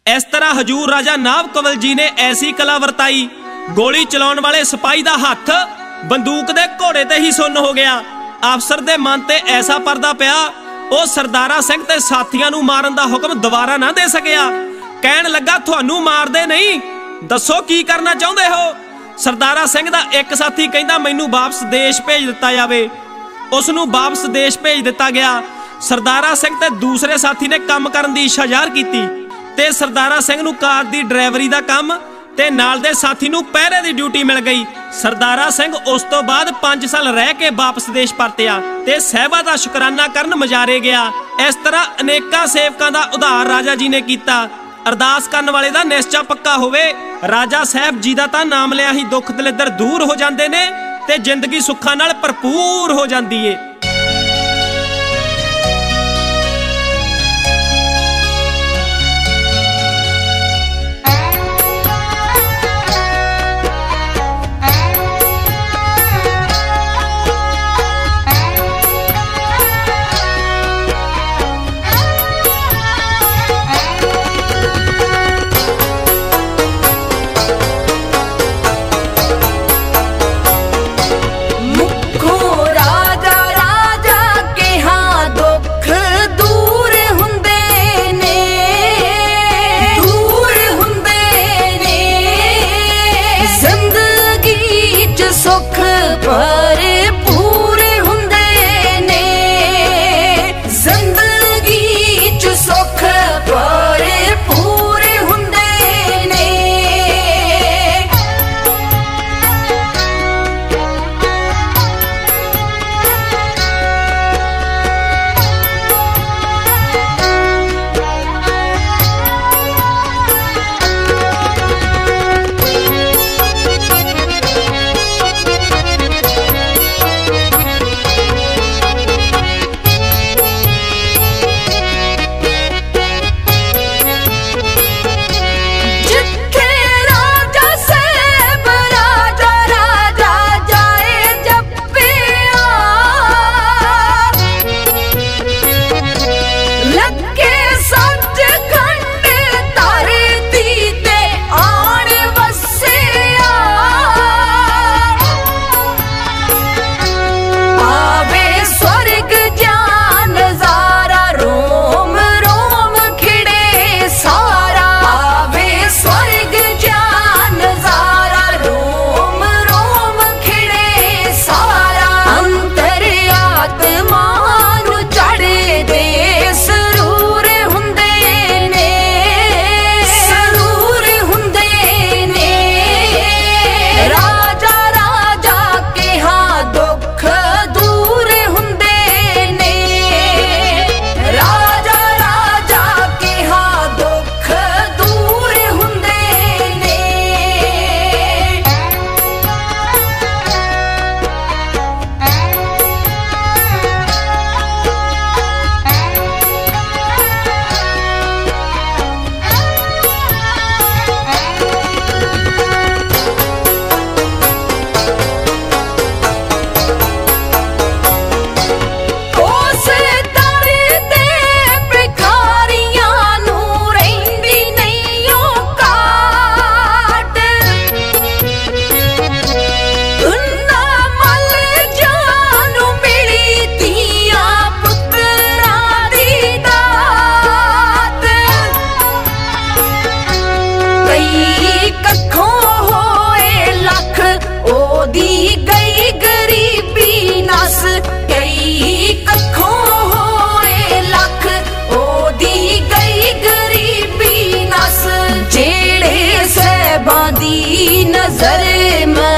इस तरह हजूर राजा नाभ कंवल जी ने ऐसी कला वरताई, गोली चलाउण वाले सिपाही दा हथ बंदूक दे घोड़े ते ही सुन्न हो गया। अफसर दे मन ते ऐसा परदा पिया, वो सरदारा सिंह ते साथियां नूं मारन दा हुक्म दोबारा ना दे सकिया। कहण लगा, तुहानूं मारदे नहीं, दसो की करना चाहुंदे हो। सरदारा सिंह दा एक साथी कहंदा, मैनूं वापस देश भेज दिता जावे। उस नूं वापस देश भेज दिता गया। सरदारा सिंह ते दूसरे साथी ने काम करन दी इच्छा ज़ाहिर कीती ते सरदारा सिंह नूं कार दी ड्राइवरी दा काम ते नाल दे साथी नूं पहरे दी ड्यूटी मिल गई। सरदारा सिंह उस तो बाद 5 साल रह के वापस देश परतिया ते सहबा दा शुकराना करन मजारे गया। इस तरह अनेकां सेवकां दा उधार राजा जी ने कीता। अरदास करन वाले दा निश्चा पक्का होवे, राजा साहब जी दा तां नाम लिया ही दुख दलिद्दर दूर हो जांदे ने ते जिंदगी सुखां नाल भरपूर हो जांदी है। नजर